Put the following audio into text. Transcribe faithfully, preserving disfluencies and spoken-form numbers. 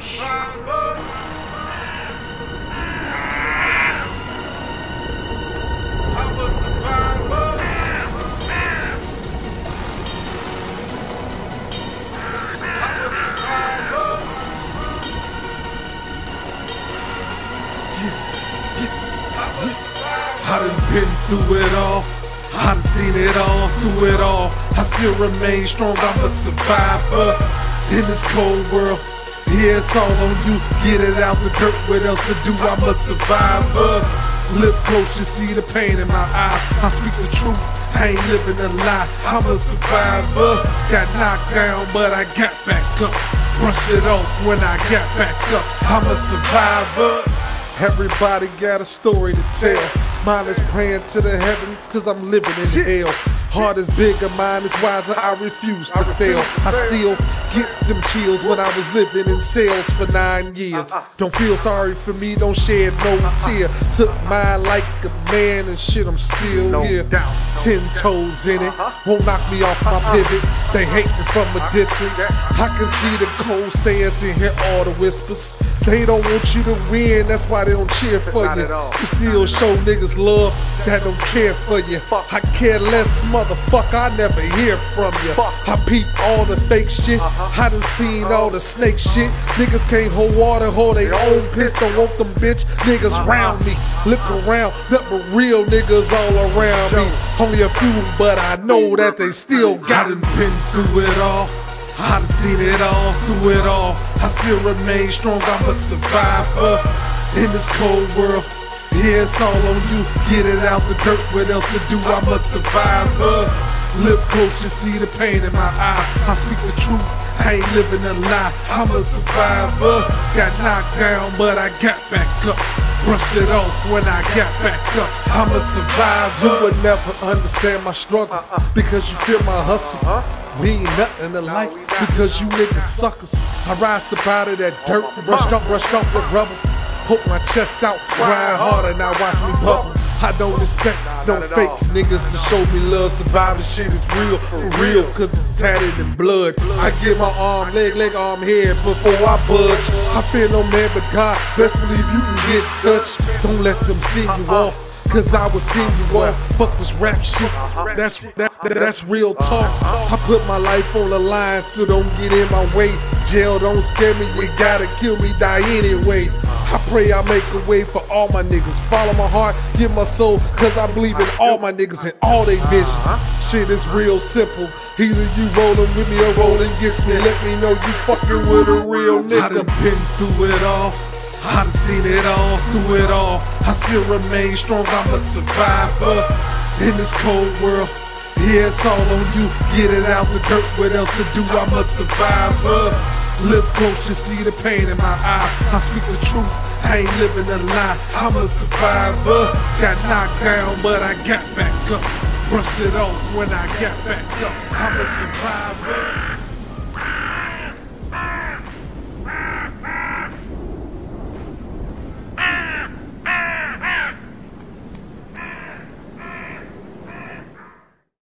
I done been through it all, I done seen it all, through it all. I still remain strong, I'm a survivor in this cold world. Yeah, it's all on you, get it out the dirt, what else to do, I'm a survivor. Look close, you see the pain in my eyes, I speak the truth, I ain't living a lie, I'm a survivor. Got knocked down, but I got back up, brushed it off when I got back up, I'm a survivor. Everybody got a story to tell. Mine is praying to the heavens, cause I'm living in hell. Heart is bigger, mine is wiser, I refuse to fail. I still get them chills when I was living in cells for nine years. Don't feel sorry for me, don't shed no tear. Took mine like a man and shit, I'm still here. Ten toes in it, won't knock me off my pivot. They hate me from a distance. I can see the cold stares and hear all the whispers. They don't want you to win, that's why they don't cheer for you. You still show niggas love that don't care for you. I care less, motherfucker, I never hear from you. I peep all the fake shit, I done seen all the snake shit. Niggas can't hold water, hold their own piss. Don't want them bitch niggas round me. Look around, nothing but real niggas all around me. Only a few, but I know that they still got it. Been through it all, I done seen it all, through it all. I still remain strong, I'm a survivor in this cold world. Yeah, it's all on you, get it out the dirt, what else to do, I'm a survivor. Look close, you see the pain in my eyes, I speak the truth, I ain't living a lie, I'm a survivor. Got knocked down, but I got back up, brushed it off when I got back up, I'm a survivor. You would never understand my struggle, because you feel my hustle. We ain't nothing alike, because you niggas suckers. I rise up out of that dirt, brushed off, brushed off with rubber. Poke my chest out, grind harder, now watch me bubble. I don't expect no fake niggas to show me love. Surviving shit is real, for real, cause it's tatted in blood. I get my arm, leg, leg, arm, head before I budge. I fear no man but God, best believe you can get touched. Don't let them see you off, cause I will sing you off. Fuck this rap shit, that's, that, that, that's real talk. I put my life on the line, so don't get in my way. Jail don't scare me, you gotta kill me, die anyway. I pray I make a way for all my niggas. Follow my heart, give my soul, cause I believe in all my niggas and all they visions. Shit is real simple. Either you rollin' with me or rollin' against me. Let me know you fucking with a real nigga. I done been through it all, I done seen it all, through it all. I still remain strong, I'm a survivor in this cold world. Yeah, it's all on you, get it out the dirt, what else to do, I'm a survivor. Look close, you see the pain in my eyes, I speak the truth, I ain't living a lie, I'm a survivor. Got knocked down, but I got back up, brushed it off when I got back up, I'm a survivor.